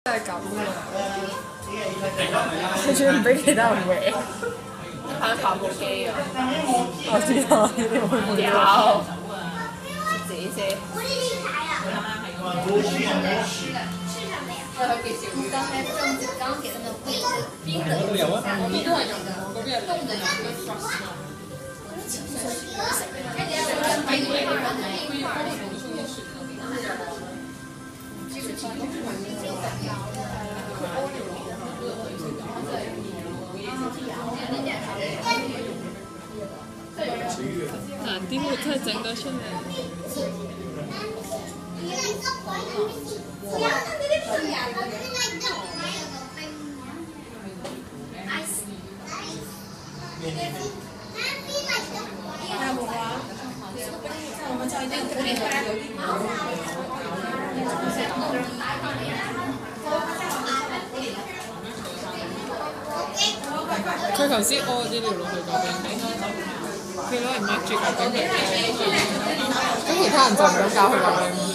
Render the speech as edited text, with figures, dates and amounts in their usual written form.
係咁嘅，你仲要唔俾其他人搲？ 係跑步機啊！ 我知道呢啲會唔會有，自己先。 刚刚给的那个杯子冰的， 有啊， 冰的有的，冻的有的。 難啲會真係整得出嚟。佢頭先屙啲料落去嗰邊，佢攞嚟抹住個冰皮。 咁其他人就唔想教佢咁樣。